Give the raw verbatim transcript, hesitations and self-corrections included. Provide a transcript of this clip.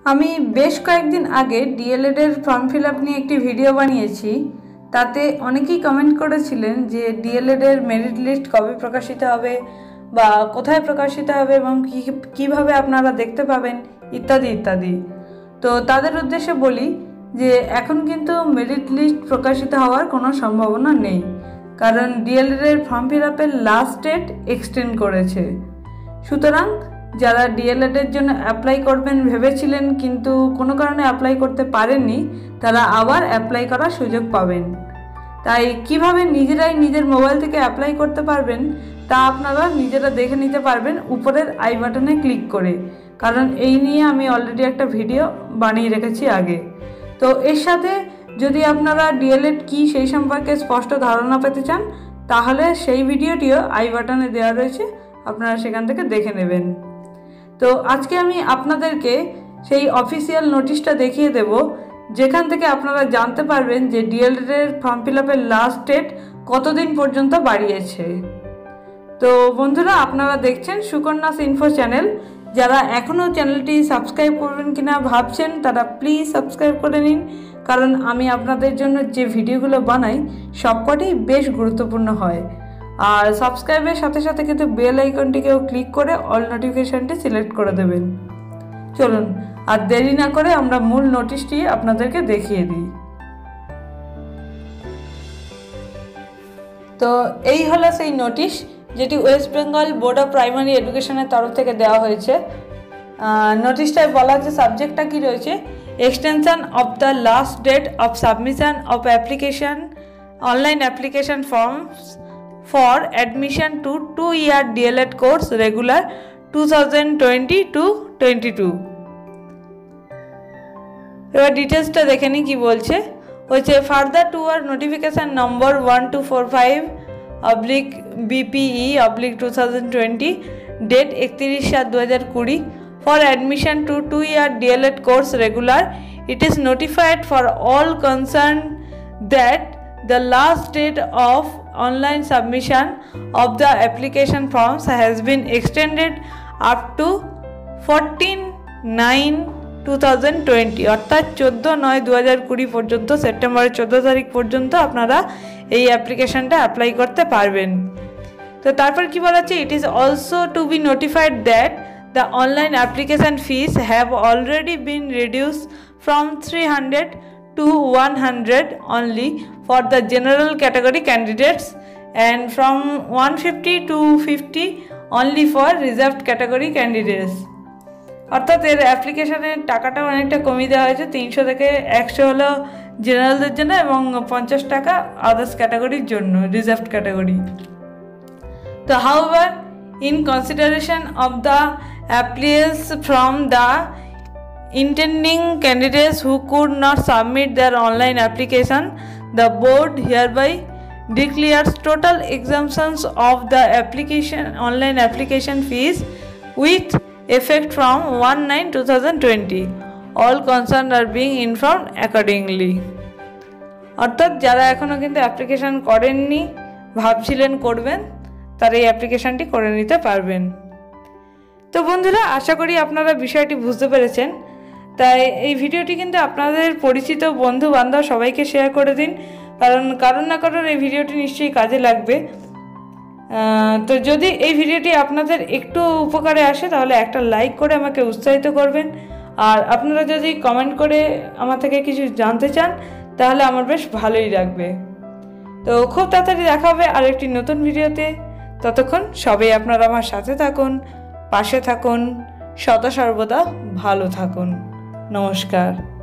আমি বেশ কয়েকদিন আগে ডিএলএড এর ফর্ম ফিল আপ নিয়ে একটি ভিডিও বানিয়েছি। তাতে অনেকেই কমেন্ট করেছিলেন যে ডিএলএড এর মেরিট লিস্ট কবে প্রকাশিত হবে বা কোথায় প্রকাশিত হবে এবং কিভাবে আপনারা দেখতে পাবেন ইত্যাদি ইত্যাদি। তো তাদের উদ্দেশ্যে বলি যে এখন কিন্তু মেরিট লিস্ট প্রকাশিত হওয়ার কোনো সম্ভাবনা নেই, কারণ ডিএলএড এর ফর্ম ফিল আপের লাস্ট ডেট এক্সটেন্ড করেছে। সুতরাং যারা ডিএলএড এর জন্য অ্যাপ্লাই করবেন ভেবেছিলেন কিন্তু কোনো কারণে অ্যাপ্লাই করতে পারেননি, তারা আবার অ্যাপ্লাই করার সুযোগ পাবেন। তাই কিভাবে নিজেরাই নিজের মোবাইল থেকে অ্যাপ্লাই করতে পারবেন তা আপনারা নিজেরা দেখে নিতে পারবেন উপরের আই বাটনে ক্লিক করে, কারণ এই নিয়ে আমি অলরেডি একটা ভিডিও বানিয়ে রেখেছি আগে। তো এর সাথে যদি আপনারা ডিএলএড কি সেই সম্পর্কে স্পষ্ট ধারণা পেতে চান তাহলে সেই ভিডিওটিও আই বাটনে দেওয়া রয়েছে, আপনারা সেখান থেকে দেখে নেবেন। তো আজকে আমি আপনাদেরকে সেই অফিসিয়াল নোটিশটা দেখিয়ে দেব, যেখান থেকে আপনারা জানতে পারবেন যে ডিএলএড এর ফর্ম ফিল আপের লাস্ট ডেট কতদিন পর্যন্ত বাড়িয়েছে। তো বন্ধুরা, আপনারা দেখছেন সুকন্যাস ইনফো চ্যানেল। যারা এখনও চ্যানেলটি সাবস্ক্রাইব করবেন কিনা ভাবছেন তারা প্লিজ সাবস্ক্রাইব করে নিন, কারণ আমি আপনাদের জন্য যে ভিডিওগুলো বানাই সবকটাই বেশ গুরুত্বপূর্ণ হয়। আর সাবস্ক্রাইবের সাথে সাথে কিন্তু বেল আইকনটিকেও ক্লিক করে অল নোটিফিকেশনটি সিলেক্ট করে দেবেন। চলুন আর দেরি না করে আমরা মূল নোটিশটি আপনাদেরকে দেখিয়ে দিই। তো এই হলো সেই নোটিশ যেটি West Bengal board of primary এডুকেশনের তরফ থেকে দেওয়া হয়েছে। নোটিশটায় বলা যে সাবজেক্টটা কি রয়েছে, extension of the last date of submission of application online application forms for admission to two year D L E D course regular twenty twenty to twenty-two। এবার ডিটেলসটা দেখে নিই কি বলছে। হচ্ছে further to our notification number one two four five oblique BPE oblique two thousand twenty date একত্রিশ সাত দু হাজার কুড়ি for admission to two year DElEd course regular it is notified for all concern that the last date of online submission of the application forms has been extended up to fourteen nine twenty twenty অর্থাৎ চোদ্দ নয় দু হাজার কুড়ি পর্যন্ত, সেপ্টেম্বরের চোদ্দ তারিখ পর্যন্ত আপনারা এই অ্যাপ্লিকেশনটা অ্যাপ্লাই করতে পারবেন। তো তারপর কি বলা হচ্ছে, it is also to be notified that the online application fees have already been reduce from three hundred to one hundred only for the general category candidates and from one fifty to fifty only for reserved category candidates। অর্থাৎ এর অ্যাপ্লিকেশনের টাকাটা অনেকটা কমিয়ে দেওয়া হয়েছে, তিনশো থেকে একশো হলো জেনারেলদের জন্য এবং পঞ্চাশ টাকা আদার্স ক্যাটাগরির জন্য, রিজার্ভড ক্যাটাগরি। তো however in consideration of the appeals from the intending candidates who could not submit their online application, the board hereby declares total exemptions of the application online application fees with effect from one nine twenty twenty। all concerned are being informed accordingly। অর্থাৎ যারা এখনো কিন্তু application করেননি, ভাবছিলেন করবেন, তারা এই অ্যাপ্লিকেশনটি করে নিতে পারবেন। তো বন্ধুরা, আশা করি আপনারা বিষয়টি বুঝতে পেরেছেন। তাই এই ভিডিওটি কিন্তু আপনাদের পরিচিত বন্ধু বান্ধব সবাইকে শেয়ার করে দিন, কারণ কারণ না কারণ এই ভিডিওটি নিশ্চয়ই কাজে লাগবে। তো যদি এই ভিডিওটি আপনাদের একটু উপকারে আসে তাহলে একটা লাইক করে আমাকে উৎসাহিত করবেন, আর আপনারা যদি কমেন্ট করে আমার থেকে কিছু জানতে চান তাহলে আমার বেশ ভালোই লাগবে। তো খুব তাড়াতাড়ি দেখা হবে আর একটি নতুন ভিডিওতে। ততক্ষণ সবাই আপনারা আমার সাথে থাকুন, পাশে থাকুন, সদা সর্বদা ভালো থাকুন। নমস্কার।